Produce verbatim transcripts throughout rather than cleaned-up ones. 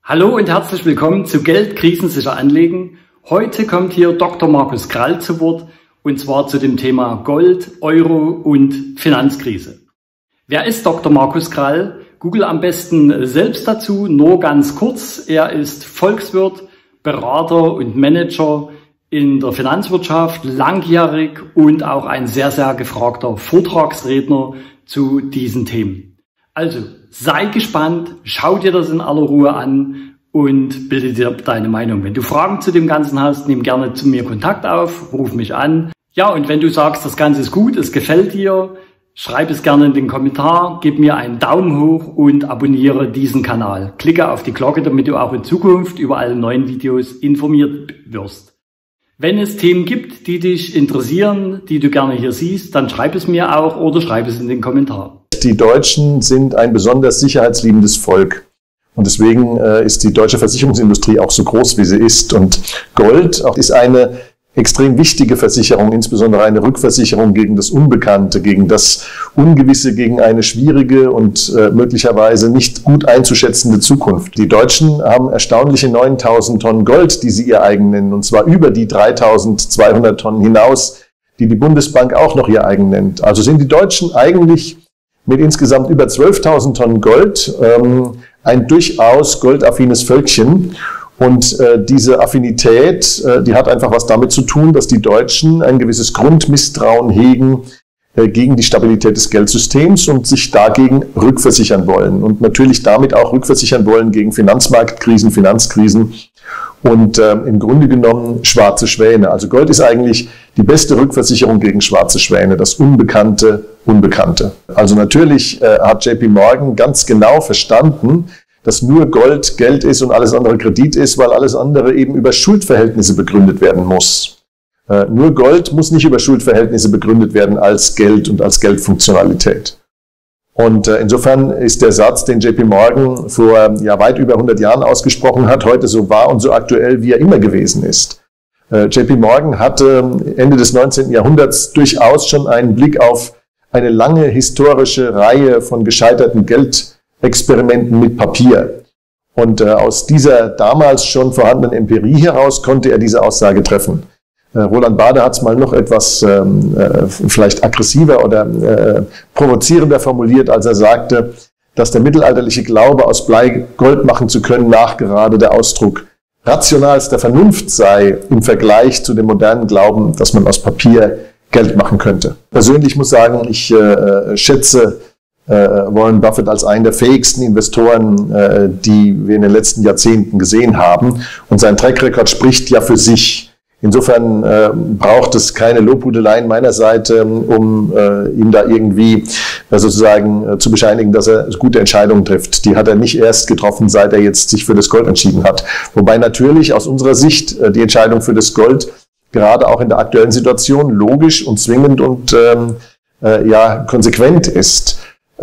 Hallo und herzlich willkommen zu Geld krisensicher anlegen. Heute kommt hier Doktor Markus Krall zu Wort und zwar zu dem Thema Gold, Euro und Finanzkrise. Wer ist Doktor Markus Krall? Google am besten selbst dazu, nur ganz kurz. Er ist Volkswirt, Berater und Manager in der Finanzwirtschaft, langjährig und auch ein sehr, sehr gefragter Vortragsredner zu diesen Themen. Also, sei gespannt, schau dir das in aller Ruhe an und bilde dir deine Meinung. Wenn du Fragen zu dem Ganzen hast, nimm gerne zu mir Kontakt auf, ruf mich an. Ja, und wenn du sagst, das Ganze ist gut, es gefällt dir, schreib es gerne in den Kommentar, gib mir einen Daumen hoch und abonniere diesen Kanal. Klicke auf die Glocke, damit du auch in Zukunft über alle neuen Videos informiert wirst. Wenn es Themen gibt, die dich interessieren, die du gerne hier siehst, dann schreib es mir auch oder schreib es in den Kommentar. Die Deutschen sind ein besonders sicherheitsliebendes Volk. Und deswegen äh, ist die deutsche Versicherungsindustrie auch so groß, wie sie ist. Und Gold ist eine extrem wichtige Versicherung, insbesondere eine Rückversicherung gegen das Unbekannte, gegen das Ungewisse, gegen eine schwierige und äh, möglicherweise nicht gut einzuschätzende Zukunft. Die Deutschen haben erstaunliche neuntausend Tonnen Gold, die sie ihr eigen nennen, und zwar über die dreitausendzweihundert Tonnen hinaus, die die Bundesbank auch noch ihr eigen nennt. Also sind die Deutschen eigentlich mit insgesamt über zwölftausend Tonnen Gold ähm, ein durchaus goldaffines Völkchen. Und äh, diese Affinität, äh, die hat einfach was damit zu tun, dass die Deutschen ein gewisses Grundmisstrauen hegen äh, gegen die Stabilität des Geldsystems und sich dagegen rückversichern wollen. Und natürlich damit auch rückversichern wollen gegen Finanzmarktkrisen, Finanzkrisen und äh, im Grunde genommen schwarze Schwäne. Also Gold ist eigentlich die beste Rückversicherung gegen schwarze Schwäne, das Unbekannte, Unbekannte. Also natürlich äh, hat J P Morgan ganz genau verstanden, dass nur Gold Geld ist und alles andere Kredit ist, weil alles andere eben über Schuldverhältnisse begründet werden muss. Äh, nur Gold muss nicht über Schuldverhältnisse begründet werden als Geld und als Geldfunktionalität. Und äh, insofern ist der Satz, den J P Morgan vor ja, weit über hundert Jahren ausgesprochen hat, heute so wahr und so aktuell, wie er immer gewesen ist. Äh, J P Morgan hatte Ende des neunzehnten Jahrhunderts durchaus schon einen Blick auf eine lange historische Reihe von gescheiterten Geldexperimenten mit Papier. Und äh, aus dieser damals schon vorhandenen Empirie heraus konnte er diese Aussage treffen. Äh, Roland Barthes hat es mal noch etwas ähm, äh, vielleicht aggressiver oder äh, provozierender formuliert, als er sagte, dass der mittelalterliche Glaube, aus Blei Gold machen zu können, nachgerade der Ausdruck rationalster Vernunft sei im Vergleich zu dem modernen Glauben, dass man aus Papier Geld machen könnte. Persönlich muss ich sagen, ich äh, schätze äh, Warren Buffett als einen der fähigsten Investoren, äh, die wir in den letzten Jahrzehnten gesehen haben. Und sein Track Record spricht ja für sich. Insofern äh, braucht es keine Lobhudeleien meiner Seite, um äh, ihm da irgendwie äh, sozusagen äh, zu bescheinigen, dass er gute Entscheidungen trifft. Die hat er nicht erst getroffen, seit er jetzt sich für das Gold entschieden hat. Wobei natürlich aus unserer Sicht äh, die Entscheidung für das Gold gerade auch in der aktuellen Situation logisch und zwingend und ähm, äh, ja konsequent ist.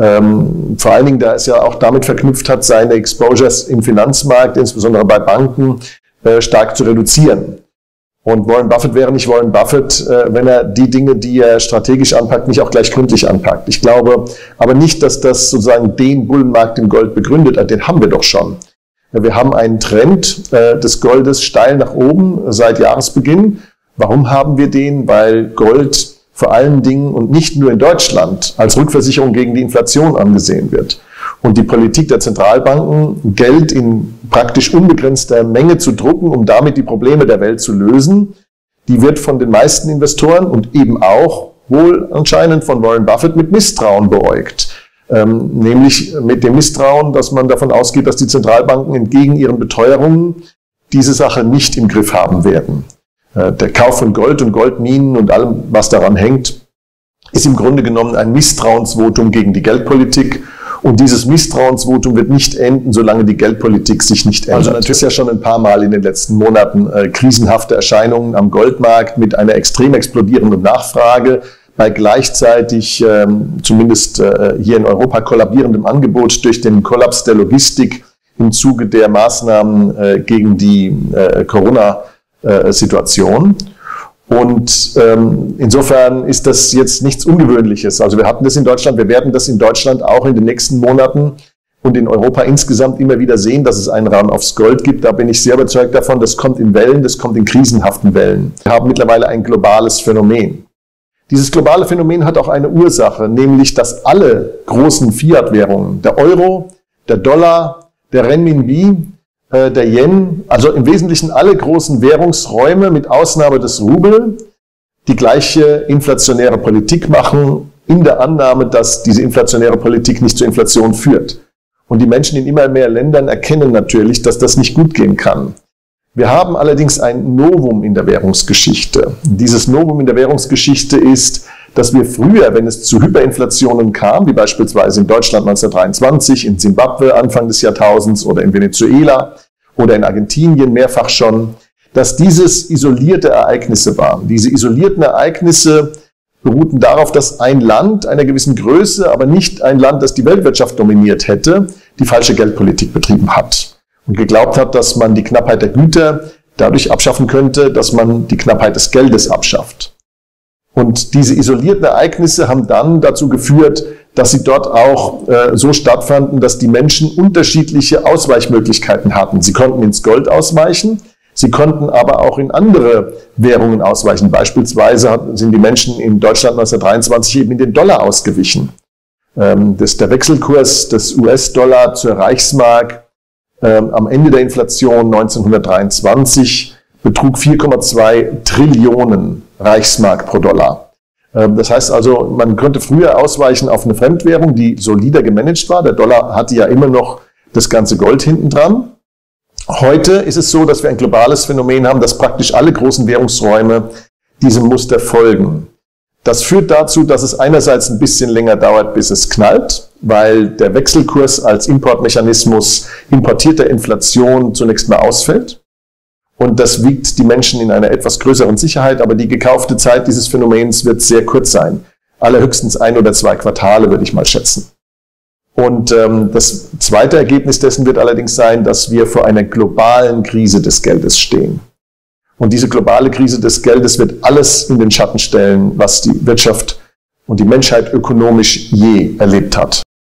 Ähm, vor allen Dingen, da es ja auch damit verknüpft hat, seine Exposures im Finanzmarkt, insbesondere bei Banken, äh, stark zu reduzieren. Und Warren Buffett wäre nicht Warren Buffett, äh, wenn er die Dinge, die er strategisch anpackt, nicht auch gleich gründlich anpackt. Ich glaube aber nicht, dass das sozusagen den Bullenmarkt im Gold begründet hat. Den haben wir doch schon. Wir haben einen Trend äh, des Goldes steil nach oben seit Jahresbeginn. Warum haben wir den? Weil Gold vor allen Dingen und nicht nur in Deutschland als Rückversicherung gegen die Inflation angesehen wird. Und die Politik der Zentralbanken, Geld in praktisch unbegrenzter Menge zu drucken, um damit die Probleme der Welt zu lösen, die wird von den meisten Investoren und eben auch wohl anscheinend von Warren Buffett mit Misstrauen beäugt. Ähm, nämlich mit dem Misstrauen, dass man davon ausgeht, dass die Zentralbanken entgegen ihren Beteuerungen diese Sache nicht im Griff haben werden. Der Kauf von Gold und Goldminen und allem, was daran hängt, ist im Grunde genommen ein Misstrauensvotum gegen die Geldpolitik. Und dieses Misstrauensvotum wird nicht enden, solange die Geldpolitik sich nicht ändert. Also natürlich ist ja schon ein paar Mal in den letzten Monaten äh, krisenhafte Erscheinungen am Goldmarkt mit einer extrem explodierenden Nachfrage, bei gleichzeitig ähm, zumindest äh, hier in Europa kollabierendem Angebot durch den Kollaps der Logistik im Zuge der Maßnahmen äh, gegen die äh, Corona Situation. Und ähm, insofern ist das jetzt nichts Ungewöhnliches. Also wir hatten das in Deutschland, wir werden das in Deutschland auch in den nächsten Monaten und in Europa insgesamt immer wieder sehen, dass es einen Run aufs Gold gibt. Da bin ich sehr überzeugt davon, das kommt in Wellen, das kommt in krisenhaften Wellen. Wir haben mittlerweile ein globales Phänomen. Dieses globale Phänomen hat auch eine Ursache, nämlich dass alle großen Fiat-Währungen, der Euro, der Dollar, der Renminbi, äh, der Yen, also im Wesentlichen alle großen Währungsräume mit Ausnahme des Rubel, die gleiche inflationäre Politik machen, in der Annahme, dass diese inflationäre Politik nicht zur Inflation führt. Und die Menschen in immer mehr Ländern erkennen natürlich, dass das nicht gut gehen kann. Wir haben allerdings ein Novum in der Währungsgeschichte. Dieses Novum in der Währungsgeschichte ist, dass wir früher, wenn es zu Hyperinflationen kam, wie beispielsweise in Deutschland neunzehnhundertdreiundzwanzig, in Zimbabwe Anfang des Jahrtausends oder in Venezuela oder in Argentinien mehrfach schon, dass dieses isolierte Ereignisse waren. Diese isolierten Ereignisse beruhten darauf, dass ein Land einer gewissen Größe, aber nicht ein Land, das die Weltwirtschaft dominiert hätte, die falsche Geldpolitik betrieben hat und geglaubt hat, dass man die Knappheit der Güter dadurch abschaffen könnte, dass man die Knappheit des Geldes abschafft. Und diese isolierten Ereignisse haben dann dazu geführt, dass sie dort auch äh, so stattfanden, dass die Menschen unterschiedliche Ausweichmöglichkeiten hatten. Sie konnten ins Gold ausweichen, sie konnten aber auch in andere Währungen ausweichen. Beispielsweise sind die Menschen in Deutschland neunzehnhundertdreiundzwanzig eben in den Dollar ausgewichen. Ähm, das, der Wechselkurs des U S-Dollar zur Reichsmark ähm, am Ende der Inflation neunzehnhundertdreiundzwanzig betrug vier Komma zwei Trillionen Reichsmark pro Dollar. Ähm, das heißt also, man könnte früher ausweichen auf eine Fremdwährung, die solider gemanagt war. Der Dollar hatte ja immer noch das ganze Gold hinten dran. Heute ist es so, dass wir ein globales Phänomen haben, dass praktisch alle großen Währungsräume diesem Muster folgen. Das führt dazu, dass es einerseits ein bisschen länger dauert, bis es knallt, weil der Wechselkurs als Importmechanismus importierter Inflation zunächst mal ausfällt. Und das wiegt die Menschen in einer etwas größeren Sicherheit, aber die gekaufte Zeit dieses Phänomens wird sehr kurz sein. Allerhöchstens ein oder zwei Quartale, würde ich mal schätzen. Und ähm, das zweite Ergebnis dessen wird allerdings sein, dass wir vor einer globalen Krise des Geldes stehen. Und diese globale Krise des Geldes wird alles in den Schatten stellen, was die Wirtschaft und die Menschheit ökonomisch je erlebt hat.